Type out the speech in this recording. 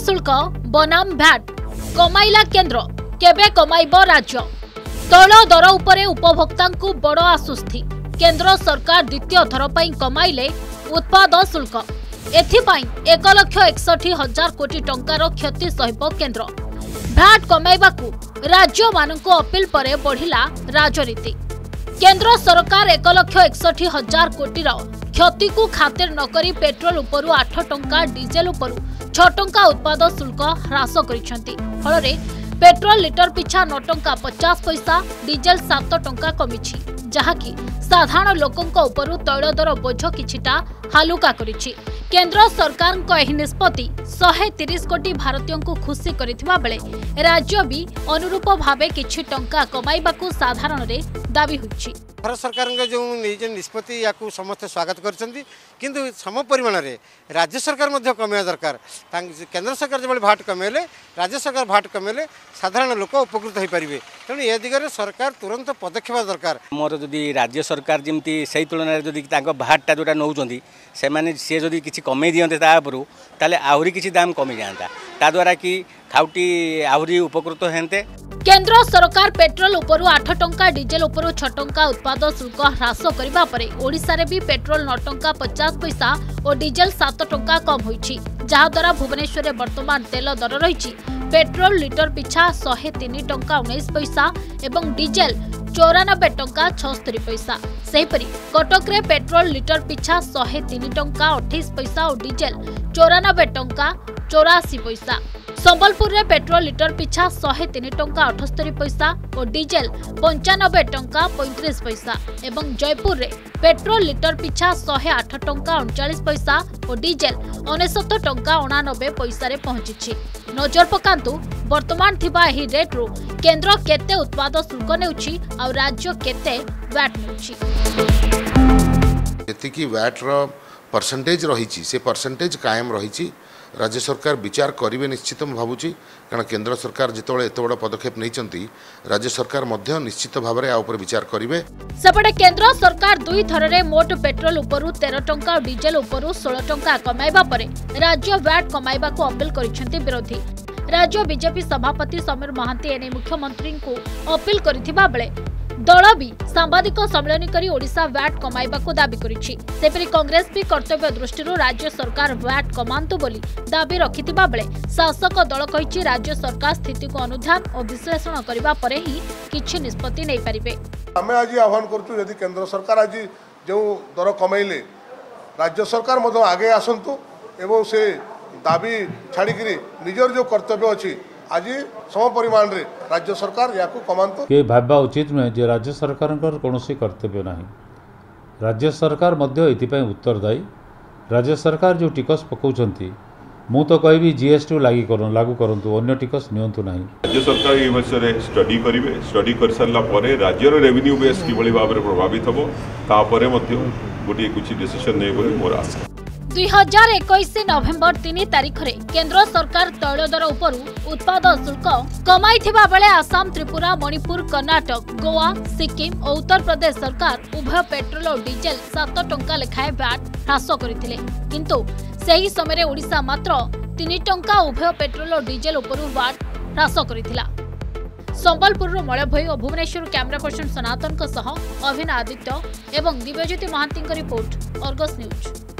शुल्क बनाम भैट कमाइला केन्द्र केबे कमाइब राज्य तैल दर उपरे उपभोक्ता बड़ आश्वस्ति केन्द्र सरकार द्वितीय थर पर कमाइले उत्पाद शुल्क एथिपाई 1,61,000 कोटी टंकार क्षति सहिब केन्द्र भैट कमाइबाकू राज्य मानक अपील पर बढ़िला राजनीति केन्द्र सरकार 1,61,000 कोटीर क्षति को खातिर नकरी पेट्रोल उपरू 8 टंका डीजेल उपरू 6 टंका उत्पाद शुल्क ह्रास करिसेंती फलरे पेट्रोल लिटर पिछा 9 टंका 50 पैसा डीजेल 7 टंका कमिछि जहाँकि साधारण लोकंक उपरू तैल दर बोझ किछिटा हालुका करिछि केन्द्र सरकार को एही निष्पत्ति 130 कोटी भारतीयों को खुशी करिथिबा बेले राज्य भी अनुरूप भावे किछि टंका कमाइबाकू साधारण रे दाबी होछि। भारत सरकार जो निष्पत्ति या समस्त स्वागत करछंती किंतु सम परिमाण रे राज्य सरकार मध्य कमिया दरकार केन्द्र सरकार जो भाट कमेले राज्य सरकार भाट कमेले साधारण लोक उपकृत हो पारे तेणु ए दिगरे सरकार तुरंत पदक्षेप दरकार मोर जदि राज्य सरकार जमी से तुलन जदि भाटा जोटा नौकरी से सी जदि किसी कमे दियंते तापरू ताले आहुरी किसी दाम कमी जाता ता द्वारा कि खाउटी आहुरी उपकृत हेन्ते। केन्द्र सरकार पेट्रोल उपरू 8 टंका डीजेल उपरू 6 टंका उत्पाद शुल्क ह्रास करबा परे ओडिशा रे भी पेट्रोल 9 टंका 50 पैसा और डीजेल 7 टंका कम होईछि जहा द्वारा भुवनेश्वर रे वर्तमान तेल दर रहिछि पेट्रोल लिटर पिछा 103 टंका 19 पैसा एवं डीजेल 94 टंका 76 पैसा सेहिपरि कटक रे पेट्रोल लिटर पिछा 103 टंका 28 पैसा और डीजेल 94 टंका 84 पैसा संबलपुर रे पेट्रोल लिटर पिछा 103 टंका 78 पैसा और डीजेल 95 टंका 35 पैसा एवं जयपुर रे पेट्रोल लिटर पिछा 108 टंका 39 पैसा और डीजेल 69 टंका 89 पैसा रे पहुंची। नजर पकांतु वर्तमान थिबा एही रेट रो केन्द्र केते उत्पाद शुल्क नेउछि और राज्य केते वैट नेउछि एतिकी वैट रो परसेंटेज रहिछि से परसेंटेज कायम रहिछि राज्य सरकार विचार करेंगे निश्चित मैं भावुची कारण केन्द्र सरकार जिते एत बड़ पदक्षेप नहीं राज्य सरकार मध्य निश्चित भाव में विचार करेंगे। सेपटे केन्द्र सरकार दुई थर रे मोट पेट्रोल उपरू 13 टंका और डीजेल उपरू 16 टंका कमाइबा परे राज्य वैट कमाइबा को अपील करिसेंती विरोधी राज्य बीजेपी सभापति समीर महांती एने मुख्यमंत्री को अपील करिथिबा बेले दल भी सांबादिक सम्मेलन करी ओडिशा वैट कमाइबा को दाबी करिछि सेपरि कांग्रेस भी कर्तव्य दृष्टि राज्य सरकार वैट कमांतु बोली दाबी रखिथिबा बेले शासक दल कहिछि राज्य सरकार स्थिति को अनुधान और विश्लेषण करिबा परे ही किछि निष्पत्ति नै परिबे। हमें आज आह्वान करछु यदि केंद्र सरकार आज जो दर कमाइले राज्य सरकार मधो आगे आसंतु एवं से दाबी छाड़िकी निजर जो कर्तव्य अच्छी आज सम परिमाण रे राज्य सरकार या कमांतु ये भाबा उचित नुहे जे राज्य सरकार कौन कर्तव्य नहीं राज्य सरकार मध्य एथिपाई उत्तरदायी राज्य सरकार जो टिकस पकाउछंती मु तो कहबी जीएसटी लागू करंतु अन्य टिकस नियंतु नहीं राज्य सरकार ये विषय स्टडी करेंगे स्टडी कर सारा पर राज्यर रेवेन्यू बेस कि भाव में प्रभावित हम तापर गोटे कुछ डिसीजन नहीं बोली मोर आशा। 2021 नवेम्बर 3 तारिख रे केंद्र सरकार तैल दर उपरू उत्पाद शुल्क कमाइथिबा बेले आसाम त्रिपुरा मणिपुर कर्नाटक गोवा सिक्किम और उत्तर प्रदेश सरकार उभय पेट्रोल और डीजेल 7 टंका लेखाएं वैट ह्रास करथिले किंतु सही समय ओडिशा मात्र 3 टंका उभय पेट्रोल और डीजेल उपरू वैट ह्रास करथिला। संबलपुर मलय भई और भुवनेश्वर कैमरा पर्सन सनातन अभिन आदित्य एवं Divyajyoti Mahanti report Argus news.